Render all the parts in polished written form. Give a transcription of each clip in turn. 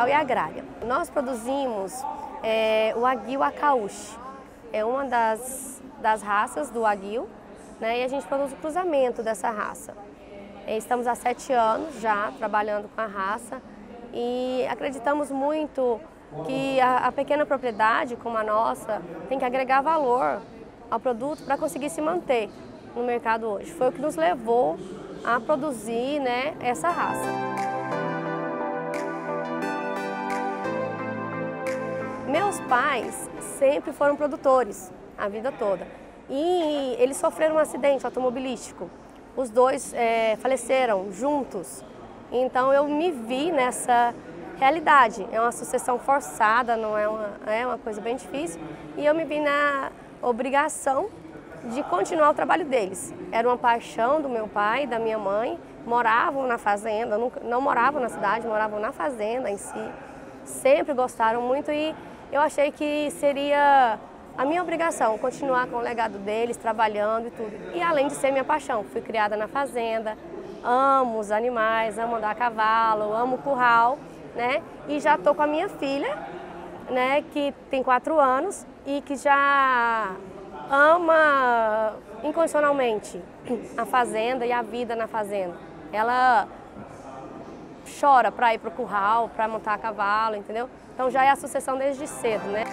rural e agrária. Nós produzimos o Wagyu Akaushi, é uma das raças do Wagyu, né, e a gente produz o cruzamento dessa raça. Estamos há 7 anos já trabalhando com a raça e acreditamos muito que a pequena propriedade como a nossa tem que agregar valor ao produto para conseguir se manter no mercado hoje. Foi o que nos levou a produzir, né, essa raça. Meus pais sempre foram produtores a vida toda e eles sofreram um acidente automobilístico. Os dois faleceram juntos, então eu me vi nessa realidade. É uma sucessão forçada, não é uma coisa bem difícil, e eu me vi na obrigação de continuar o trabalho deles. Era uma paixão do meu pai e da minha mãe, moravam na fazenda, não moravam na cidade, moravam na fazenda em si, sempre gostaram muito e eu achei que seria a minha obrigação continuar com o legado deles, trabalhando e tudo. E além de ser minha paixão, fui criada na fazenda, amo os animais, amo andar a cavalo, amo o curral, né? E já estou com a minha filha, né, que tem 4 anos e que já ama incondicionalmente a fazenda e a vida na fazenda. Ela chora para ir para o curral, para montar a cavalo, entendeu? Então já é a sucessão desde cedo, né?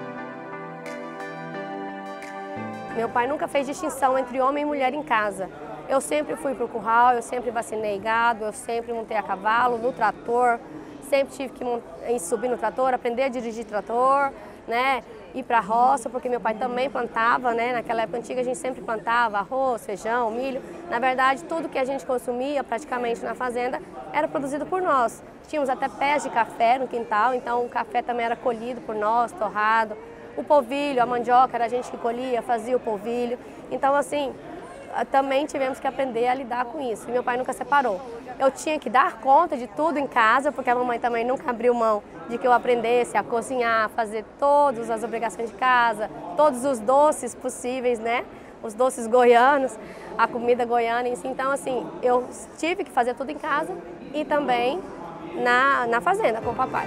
Meu pai nunca fez distinção entre homem e mulher em casa. Eu sempre fui para o curral, eu sempre vacinei gado, eu sempre montei a cavalo, no trator, sempre tive que subir no trator, aprender a dirigir trator, né? Ir para a roça, porque meu pai também plantava, né? Naquela época antiga a gente sempre plantava arroz, feijão, milho. Na verdade, tudo que a gente consumia praticamente na fazenda era produzido por nós. Tínhamos até pés de café no quintal, então o café também era colhido por nós, torrado. O polvilho, a mandioca, era a gente que colhia, fazia o polvilho. Então, assim, também tivemos que aprender a lidar com isso. E meu pai nunca separou. Eu tinha que dar conta de tudo em casa, porque a mamãe também nunca abriu mão de que eu aprendesse a cozinhar, a fazer todas as obrigações de casa, todos os doces possíveis, né? Os doces goianos, a comida goiana em si. Então, assim, eu tive que fazer tudo em casa e também na fazenda com o papai.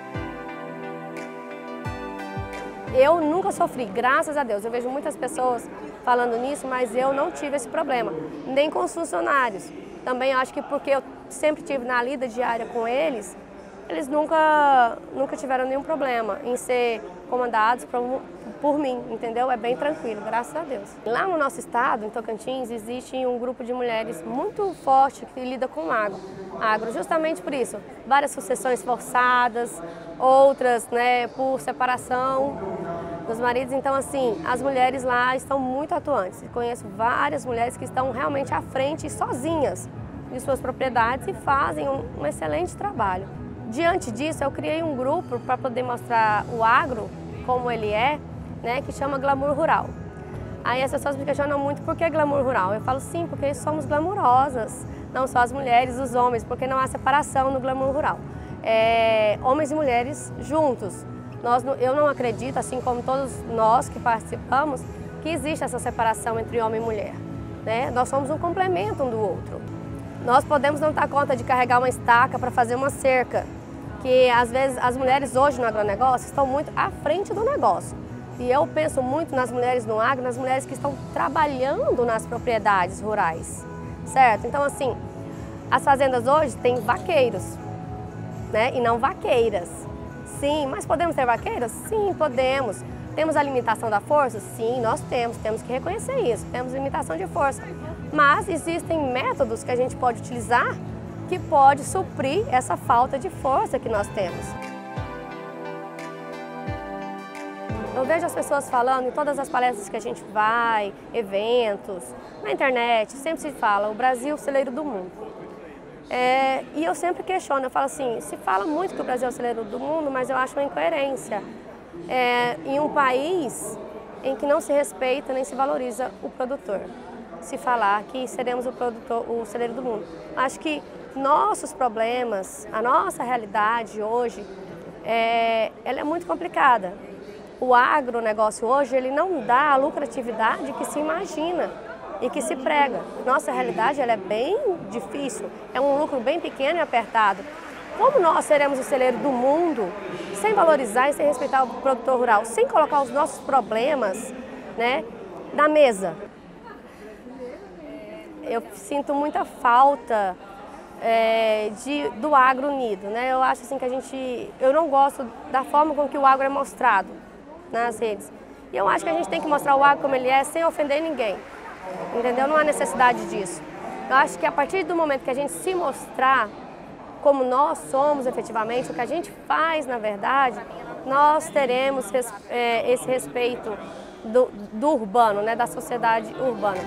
Eu nunca sofri, graças a Deus. Eu vejo muitas pessoas falando nisso, mas eu não tive esse problema, nem com os funcionários. Também acho que porque eu sempre tive na lida diária com eles, eles nunca tiveram nenhum problema em ser comandados por mim, entendeu? É bem tranquilo, graças a Deus. Lá no nosso estado, em Tocantins, existe um grupo de mulheres muito forte que lida com agro, justamente por isso. Várias sucessões forçadas, outras, né, por separação dos maridos. Então, assim, as mulheres lá estão muito atuantes. Eu conheço várias mulheres que estão realmente à frente, sozinhas, de suas propriedades e fazem um excelente trabalho. Diante disso, eu criei um grupo para poder mostrar o agro, como ele é, né, que chama Glamour Rural. Aí as pessoas me questionam muito por que glamour rural. Eu falo sim, porque somos glamourosas, não só as mulheres, os homens, porque não há separação no glamour rural. Homens e mulheres juntos. Eu não acredito, assim como todos nós que participamos, que existe essa separação entre homem e mulher, né? Nós somos um complemento um do outro. Nós podemos não dar conta de carregar uma estaca para fazer uma cerca, que às vezes as mulheres hoje no agronegócio estão muito à frente do negócio. E eu penso muito nas mulheres no agro, nas mulheres que estão trabalhando nas propriedades rurais, certo? Então, assim, as fazendas hoje têm vaqueiros, né? E não vaqueiras. Sim, mas podemos ter vaqueiras? Sim, podemos. Temos a limitação da força? Sim, nós temos que reconhecer isso, temos limitação de força. Mas existem métodos que a gente pode utilizar que pode suprir essa falta de força que nós temos. Eu vejo as pessoas falando em todas as palestras que a gente vai, eventos, na internet, sempre se fala, o Brasil é o celeiro do mundo. E eu sempre questiono, eu falo assim, se fala muito que o Brasil é o celeiro do mundo, mas eu acho uma incoerência. Em um país em que não se respeita nem se valoriza o produtor, se falar que seremos o celeiro do mundo. Acho que nossos problemas, a nossa realidade hoje, ela é muito complicada. O agronegócio hoje, ele não dá a lucratividade que se imagina e que se prega. Nossa realidade, ela é bem difícil, é um lucro bem pequeno e apertado. Como nós seremos o celeiro do mundo sem valorizar e sem respeitar o produtor rural, sem colocar os nossos problemas, né, na mesa? Eu sinto muita falta do agro unido, né? Eu acho assim que eu não gosto da forma com que o agro é mostrado nas redes. E eu acho que a gente tem que mostrar o agro como ele é, sem ofender ninguém, entendeu? Não há necessidade disso. Eu acho que a partir do momento que a gente se mostrar como nós somos efetivamente, o que a gente faz na verdade, nós teremos esse respeito do urbano, né? Da sociedade urbana.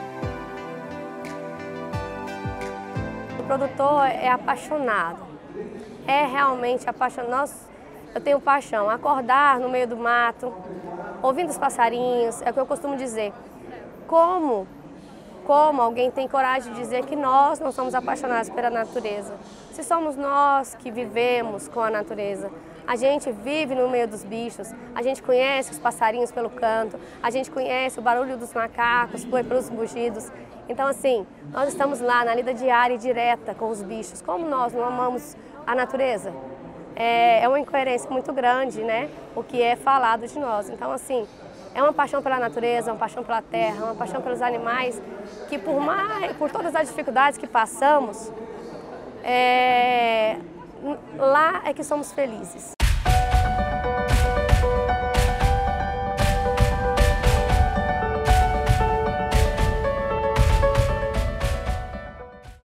O produtor é apaixonado, é realmente apaixonado. Eu tenho paixão, acordar no meio do mato, ouvindo os passarinhos, é o que eu costumo dizer. Como alguém tem coragem de dizer que nós não somos apaixonados pela natureza? Se somos nós que vivemos com a natureza, a gente vive no meio dos bichos, a gente conhece os passarinhos pelo canto, a gente conhece o barulho dos macacos pelos mugidos. Então, assim, nós estamos lá na lida diária e direta com os bichos. Como nós não amamos a natureza? É uma incoerência muito grande, né? O que é falado de nós. Então, assim, é uma paixão pela natureza, uma paixão pela terra, uma paixão pelos animais, que por todas as dificuldades que passamos, lá é que somos felizes.